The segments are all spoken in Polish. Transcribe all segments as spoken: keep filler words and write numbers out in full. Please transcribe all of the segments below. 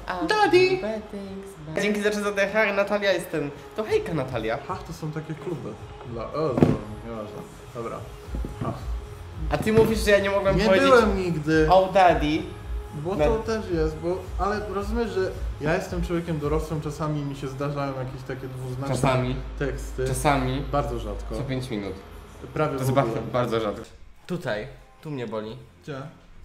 Daddy! Dzięki za czas oddechach, Natalia jest ten. To hejka Natalia. Ach, to są takie kluby. Dla... O, dobra, nieważne. Dobra. Ach. A ty mówisz, że ja nie mogłem Nie powiedzieć. byłem nigdy. Oh daddy. Bo to też jest, bo... Ale rozumiesz, że ja jestem człowiekiem dorosłym, czasami mi się zdarzają jakieś takie dwuznaczne Czasami. teksty. Czasami. Bardzo rzadko. Co pięć minut. Prawie To w jest ogóle. bardzo, bardzo rzadko. Tutaj. Tu mnie boli. Gdzie?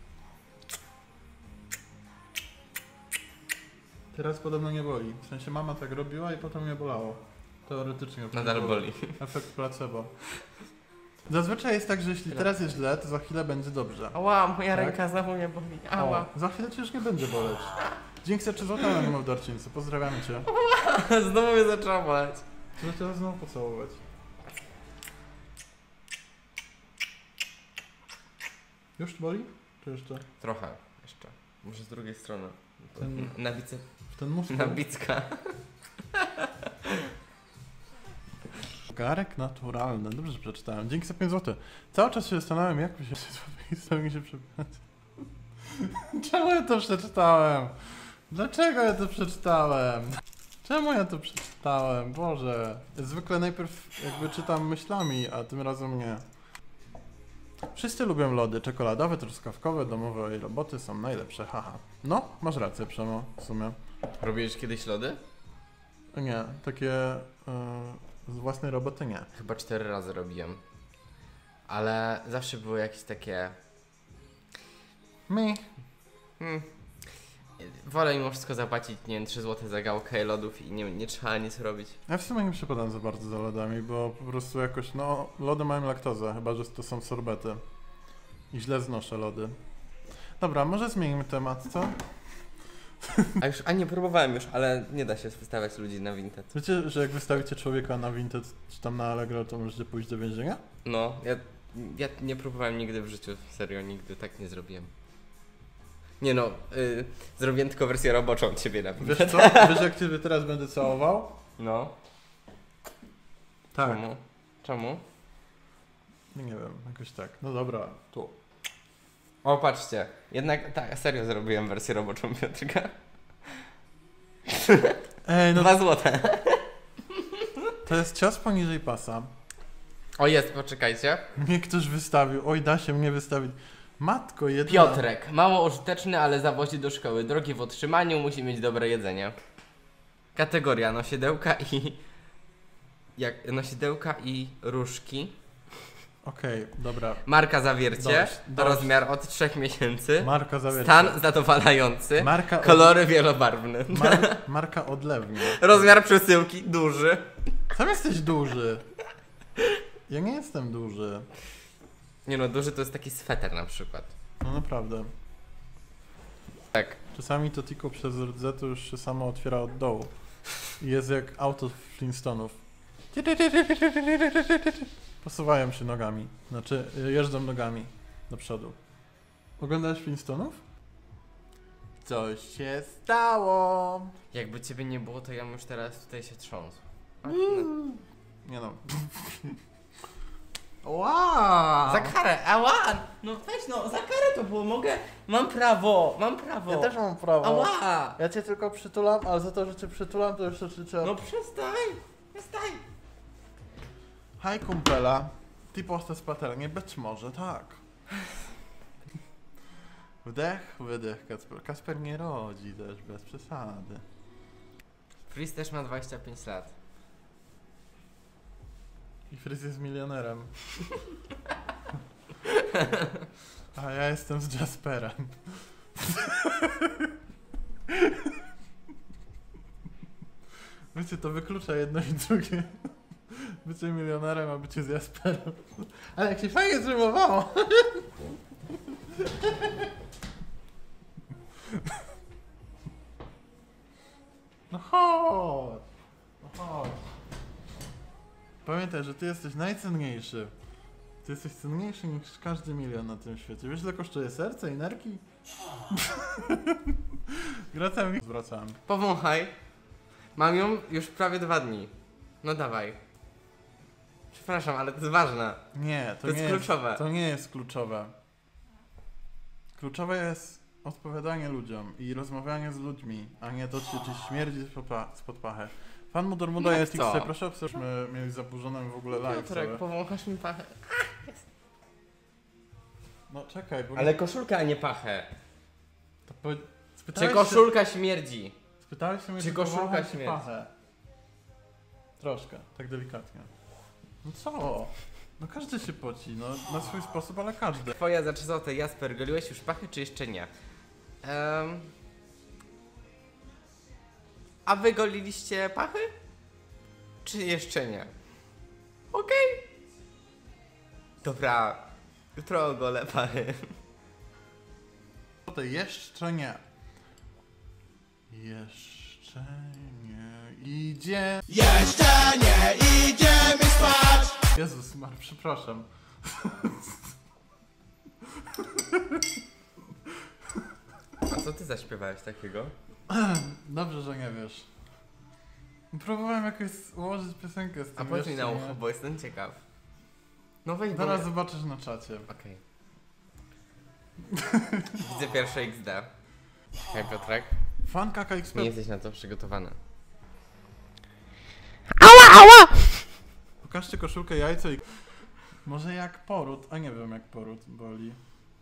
Teraz podobno nie boli. W sensie mama tak robiła i potem mnie bolało. Teoretycznie. Nadal boli. Efekt placebo. Zazwyczaj jest tak, że jeśli teraz jest źle, to za chwilę będzie dobrze. Ała, moja Tak? ręka znowu mnie boli. Ała. O, za chwilę cię już nie będzie boleć. Dzięki za trzy złota na animal darczyńcy. Pozdrawiamy cię. Znowu mnie zaczęła boleć. Chcę cię znowu pocałować. Już boli? Czy jeszcze? Trochę jeszcze. Może z drugiej strony. Ten- Na bice. W ten mózg? Na bicka. Garek naturalny. Dobrze, że przeczytałem. Dzięki za pięć złotych. Cały czas się zastanawiam, jak mi się chce mi się przeczytać. Czemu ja to przeczytałem? Dlaczego ja to przeczytałem? Czemu ja to przeczytałem? Boże. Zwykle najpierw jakby czytam myślami, a tym razem nie. Wszyscy lubią lody. Czekoladowe, truskawkowe, domowe i roboty są najlepsze. Haha. No, masz rację, Przemo, w sumie. Robiłeś kiedyś lody? Nie, takie yy, z własnej roboty nie. Chyba cztery razy robiłem. Ale zawsze były jakieś takie... Mi. Hmm. Wolę mimo wszystko zapłacić, nie wiem, trzy złote za gałkę lodów i nie, nie trzeba nic robić. Ja w sumie nie przepadam za bardzo za lodami, bo po prostu jakoś, no, lody mają laktozę, chyba że to są sorbety. I źle znoszę lody. Dobra, może zmienimy temat, co? A już, a nie próbowałem już, ale nie da się wystawiać ludzi na Vinted. Wiecie, że jak wystawicie człowieka na Vinted czy tam na Allegro, to możecie pójść do więzienia? No, ja, ja nie próbowałem nigdy w życiu, serio, nigdy tak nie zrobiłem. Nie no, yy, zrobiłem tylko wersję roboczą od ciebie na Wiesz Vinted. co? Wiesz, jak ciebie teraz będę całował? No. Tak. Czemu? Czemu? Nie wiem, jakoś tak. No dobra, tu. O, patrzcie, jednak tak, serio zrobiłem wersję roboczą Piotrka. Ej, no Dwa złote. to jest cios poniżej pasa. O, jest, poczekajcie. Mnie ktoś wystawił. Oj, da się mnie wystawić. Matko, jedna. Piotrek, mało użyteczny, ale zawozi do szkoły. Drogi w utrzymaniu, musi mieć dobre jedzenie. Kategoria nosidełka i... Jak nosidełka i różki. Okej, dobra. Marka zawiercie, Dość, dość. rozmiar od trzech miesięcy. Marka zawiercie. Stan zadowalający. Marka od... Kolory wielobarwne. Mar... Marka odlewnia. Rozmiar przesyłki duży. Sam jesteś duży. Ja nie jestem duży. Nie no, duży to jest taki sweter na przykład. No naprawdę. Tak. Czasami to tylko przez rdze to już się samo otwiera od dołu. I jest jak auto Flintstonów. Posuwają się nogami. Znaczy, jeżdżą nogami do przodu. Oglądałeś Flintstonów? Coś się stało. Jakby ciebie nie było, to ja bym już teraz tutaj się trząsł. A, no. Nie no. Wow. Za karę, ała! No weź no, za karę to było, mogę, mam prawo, mam prawo. Ja też mam prawo. Ała! Ja cię tylko przytulam, ale za to, że cię przytulam, to jeszcze życzę... No przestań, przestań. Hej kumpela, ty postas patelnie, być może tak. Wdech, wydech, Kacper. Kacper nie rodzi też, bez przesady. Fris też ma dwadzieścia pięć lat. I Fryz jest milionerem. A ja jestem z Jasperem. Wiecie, to wyklucza jedno i drugie. Bycie milionerem, a bycie z Jasperem. Ale jak się fajnie zrymowało. No chodź. No chodź. Pamiętaj, że ty jesteś najcenniejszy. Ty jesteś cenniejszy niż każdy milion na tym świecie. Wiesz, ile kosztuje serce i nerki? Wracam. Zwracam. Powąchaj. Mam ją już prawie dwa dni. No dawaj. Przepraszam, ale to jest ważne. Nie, to, To jest nie kluczowe. Jest, to nie jest kluczowe. Kluczowe jest odpowiadanie ludziom i rozmawianie z ludźmi, a nie to, czy ci śmierdzi spod pachy. Fan Mudor Muda Jak jest co? X, proszę obserwuj, mieli zaburzonym w ogóle live Piotrek, cały. powąchasz mi pachę. No czekaj, bo... Ale koszulka, a nie pachę. To powie... Spytałeś Czy koszulka śmierdzi? Się... Spytałeś się mnie, Czy czy koszulka powąchać śmierdzi? pachę. Troszkę, tak delikatnie. No co? No każdy się poci, no na swój sposób, ale każdy. Twoja za trzy złote, Jasper, goliłeś już pachę, czy jeszcze nie? Um, a wy goliliście pachy? Czy jeszcze nie? Okej. Dobra, jutro ogolę pachy. To jeszcze nie. Jeszcze nie idzie. Jeszcze nie idziemy spać! Jezus Mar, przepraszam. A co ty zaśpiewałeś takiego? Dobrze, że nie wiesz. Próbowałem jakoś ułożyć piosenkę z tym. A powiedz mi jeszcze na nie. ucho, bo jestem ciekaw. No weź, bo... Zaraz zobaczysz na czacie. Okej. Widzę pierwsze X D. Hej Piotrek, Fan K K X P. nie jesteś na to przygotowany. Pokażcie koszulkę, jajco i... Może jak poród, a nie wiem jak poród boli.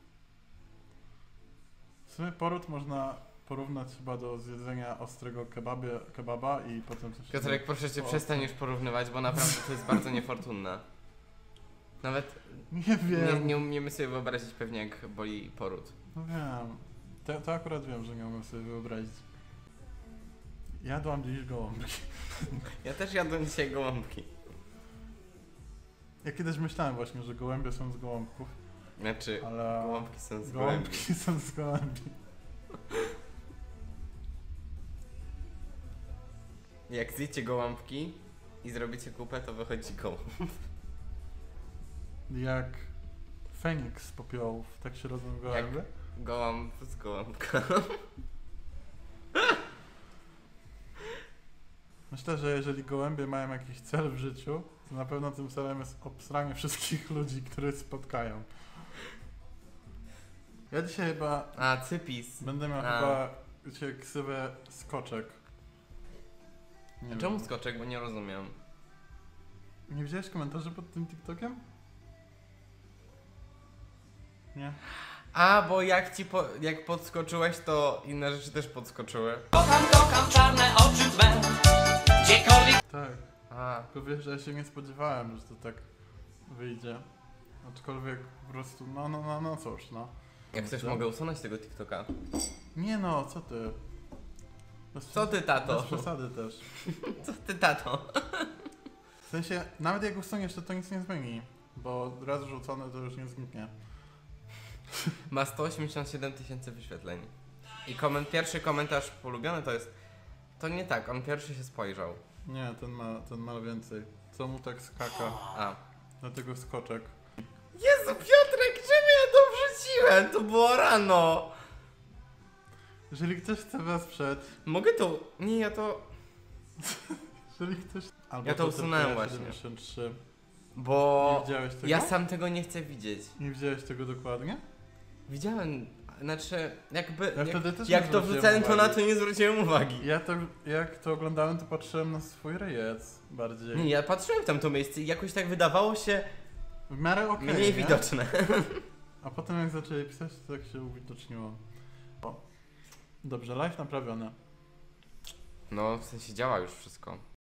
W sumie poród można porównać chyba do zjedzenia ostrego kebabie, kebaba i potem coś... Piotrek, proszę cię, O, przestań już porównywać, bo naprawdę to jest bardzo niefortunne. Nawet Nie nie, wiem. nie umiemy sobie wyobrazić pewnie jak boli poród. No wiem. To, to akurat wiem, że nie umiem sobie wyobrazić. Jadłam dziś gołąbki. Ja też jadłem dzisiaj gołąbki. Ja kiedyś myślałem właśnie, że gołębie są z gołąbków, Znaczy, ale... gołąbki są z gołębi. Gołąbki są z gołębi. Jak zjecie gołąbki i zrobicie kupę, to wychodzi gołąb. Jak Feniks z popiołów, tak się rodzą gołębie. Gołąb z gołąbka. Myślę, że jeżeli gołębie mają jakiś cel w życiu, to na pewno tym celem jest obsranie wszystkich ludzi, których spotkają. Ja dzisiaj chyba A, cypis. będę miał A. chyba dzisiaj ksywę skoczek. Nie A czemu wiem. skoczek, bo nie rozumiem. Nie widziałeś komentarzy pod tym TikTokiem? Nie? A, bo jak ci po, jak podskoczyłeś, to inne rzeczy też podskoczyły. Kocham, kocham czarne oczy twe. Gdziekolwiek Tak. A, Tylko wiesz, że ja się nie spodziewałem, że to tak wyjdzie. Aczkolwiek po prostu, no, no, no, no cóż, no. jak coś mogę usunąć tego TikToka. Nie no, co ty? Bez Co ty, tato? Bez przesady też. Co ty, tato? W sensie, nawet jak usuniesz, to to nic nie zmieni. Bo raz rzucone to już nie zniknie. Ma sto osiemdziesiąt siedem tysięcy wyświetleń. I koment, pierwszy komentarz polubiony to jest... To nie tak, on pierwszy się spojrzał. Nie, ten ma, ten ma więcej. Co mu tak skaka? A. Dlatego skoczek. Jezu, Piotrek, czemu ja to wrzuciłem? To było rano. Jeżeli ktoś chce wesprzeć, Mogę to... Nie, ja to... jeżeli ktoś... Albo Ja to usunąłem T P właśnie. siedemdziesiąt trzy. Bo... Nie widziałeś tego? Ja sam tego nie chcę widzieć. Nie widziałeś tego dokładnie? Widziałem... Znaczy, jakby... Ja jak wtedy też jak nie to zwróciłem wrzucałem, to na uwagi. to nie zwróciłem uwagi. Ja to, jak to oglądałem, to patrzyłem na swój rejec bardziej. Nie, ja patrzyłem w tamto miejsce i jakoś tak wydawało się W miarę okej, mniej nie? widoczne. A potem jak zaczęli pisać, to tak się uwidoczniło. O. Dobrze, live naprawione. No, w sensie działa już wszystko.